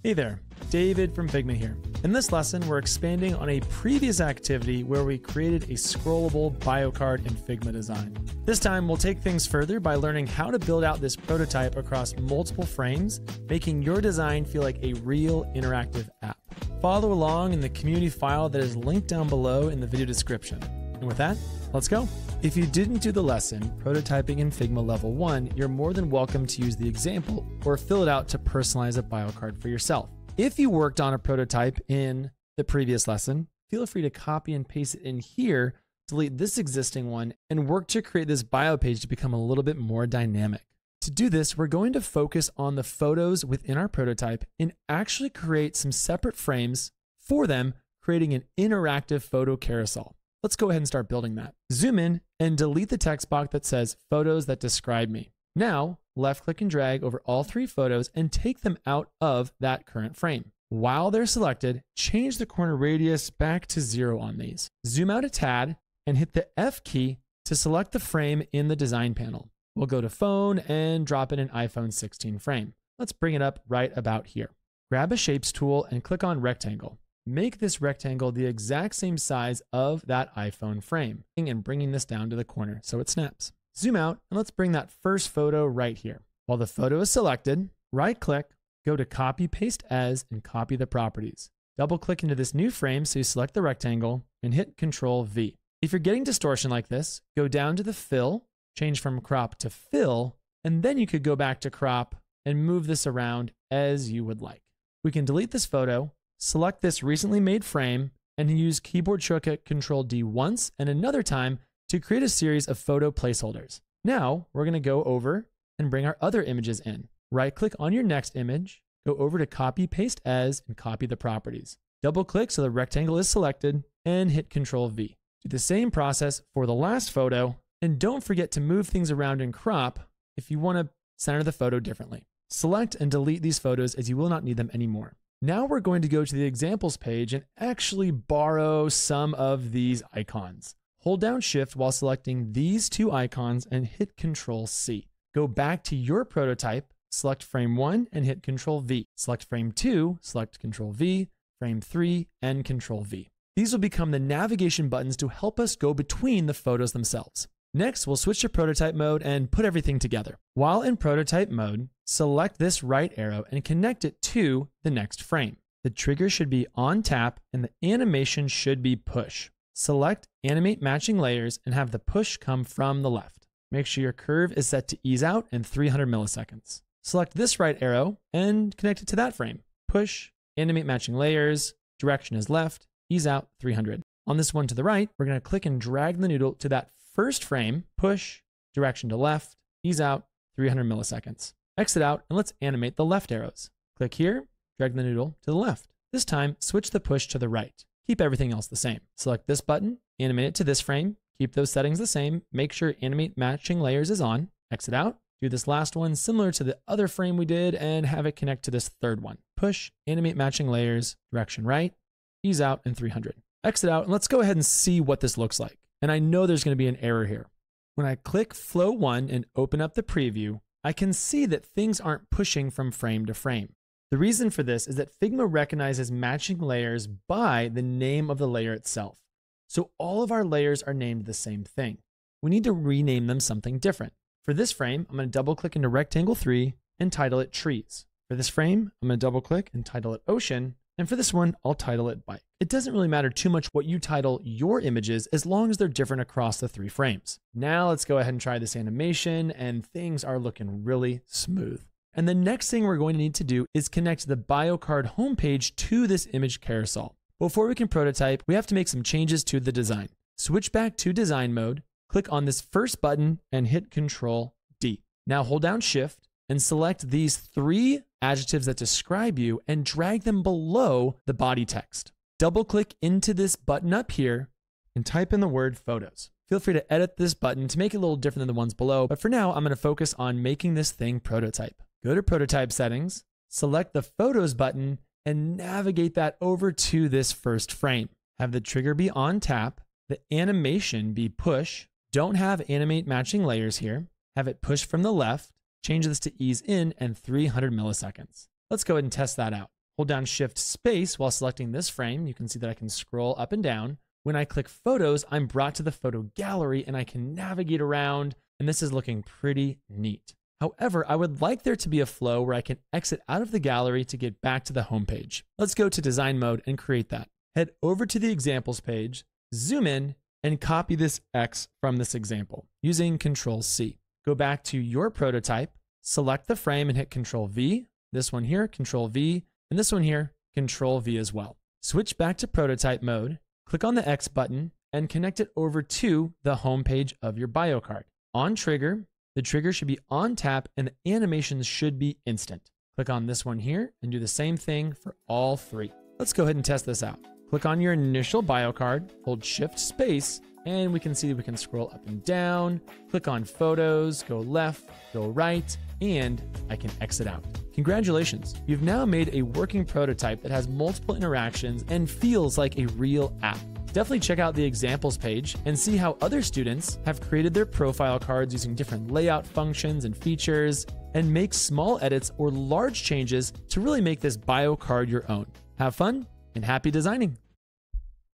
Hey there, David from Figma here. In this lesson, we're expanding on a previous activity where we created a scrollable biocard in Figma design. This time, we'll take things further by learning how to build out this prototype across multiple frames, making your design feel like a real interactive app. Follow along in the community file that is linked down below in the video description. And with that, let's go. If you didn't do the lesson, Prototyping in Figma Level 1, you're more than welcome to use the example or fill it out to personalize a biocard for yourself. If you worked on a prototype in the previous lesson, feel free to copy and paste it in here, delete this existing one, and work to create this bio page to become a little bit more dynamic. To do this, we're going to focus on the photos within our prototype and actually create some separate frames for them, creating an interactive photo carousel. Let's go ahead and start building that. Zoom in and delete the text box that says photos that describe me. Now, left click and drag over all three photos and take them out of that current frame. While they're selected, change the corner radius back to 0 on these. Zoom out a tad and hit the F key to select the frame in the design panel. We'll go to phone and drop in an iPhone 16 frame. Let's bring it up right about here. Grab a shapes tool and click on rectangle. Make this rectangle the exact same size of that iPhone frame and bringing this down to the corner so it snaps. Zoom out and let's bring that first photo right here. While the photo is selected, right click, go to copy paste as and copy the properties. Double click into this new frame so you select the rectangle and hit Control V. If you're getting distortion like this, go down to the fill, change from crop to fill, and then you could go back to crop and move this around as you would like. We can delete this photo, select this recently made frame, and use keyboard shortcut Control D once and another time to create a series of photo placeholders. Now we're going to go over and bring our other images in. Right click on your next image, go over to copy paste as and copy the properties. Double click so the rectangle is selected and hit Control V. Do the same process for the last photo, and don't forget to move things around and crop if you want to center the photo differently. Select and delete these photos as you will not need them anymore. Now we're going to go to the examples page and actually borrow some of these icons. Hold down Shift while selecting these two icons and hit Control C. Go back to your prototype, select frame 1 and hit Control V. Select frame 2, select Control V, frame 3 and Control V. These will become the navigation buttons to help us go between the photos themselves. Next, we'll switch to prototype mode and put everything together. While in prototype mode, select this right arrow and connect it to the next frame. The trigger should be on tap and the animation should be push. Select animate matching layers and have the push come from the left. Make sure your curve is set to ease out and 300 milliseconds. Select this right arrow and connect it to that frame. Push, animate matching layers, direction is left, ease out 300. On this one to the right, we're going to click and drag the noodle to that first frame, push, direction to left, ease out 300 milliseconds. Exit out and let's animate the left arrows. Click here, drag the noodle to the left. This time, switch the push to the right. Keep everything else the same. Select this button, animate it to this frame, keep those settings the same, make sure animate matching layers is on, exit out, do this last one similar to the other frame we did and have it connect to this third one. Push, animate matching layers, direction right, ease out and 300. Exit out and let's go ahead and see what this looks like. And I know there's going to be an error here. When I click Flow 1 and open up the preview, I can see that things aren't pushing from frame to frame. The reason for this is that Figma recognizes matching layers by the name of the layer itself. So all of our layers are named the same thing. We need to rename them something different. For this frame, I'm going to double click into Rectangle 3 and title it Trees. For this frame, I'm going to double click and title it Ocean. And for this one, I'll title it Bike. It doesn't really matter too much what you title your images as long as they're different across the three frames. Now let's go ahead and try this animation and things are looking really smooth. And the next thing we're going to need to do is connect the biocard homepage to this image carousel. Before we can prototype, we have to make some changes to the design. Switch back to design mode, click on this first button and hit Control D. Now hold down Shift and select these three adjectives that describe you and drag them below the body text. Double click into this button up here and type in the word photos. Feel free to edit this button to make it a little different than the ones below, but for now, I'm going to focus on making this thing prototype. Go to prototype settings, select the photos button and navigate that over to this first frame. Have the trigger be on tap, the animation be push. Don't have animate matching layers here. Have it push from the left, change this to ease in and 300 milliseconds. Let's go ahead and test that out. hold down Shift Space while selecting this frame. You can see that I can scroll up and down. When I click Photos, I'm brought to the photo gallery and I can navigate around, and this is looking pretty neat. However, I would like there to be a flow where I can exit out of the gallery to get back to the home page. Let's go to design mode and create that. Head over to the examples page, zoom in, and copy this X from this example using Control-C. Go back to your prototype, select the frame and hit Control-V. This one here, Control-V, and this one here, Control-V as well. Switch back to prototype mode, click on the X button, and connect it over to the home page of your BioCard. On trigger, the trigger should be on tap and the animations should be instant. Click on this one here and do the same thing for all three. Let's go ahead and test this out. Click on your initial BioCard, hold Shift Space, and we can see that we can scroll up and down, click on Photos, go left, go right, and I can exit out. Congratulations, you've now made a working prototype that has multiple interactions and feels like a real app. Definitely check out the examples page and see how other students have created their profile cards using different layout functions and features, and make small edits or large changes to really make this BioCard your own. Have fun and happy designing.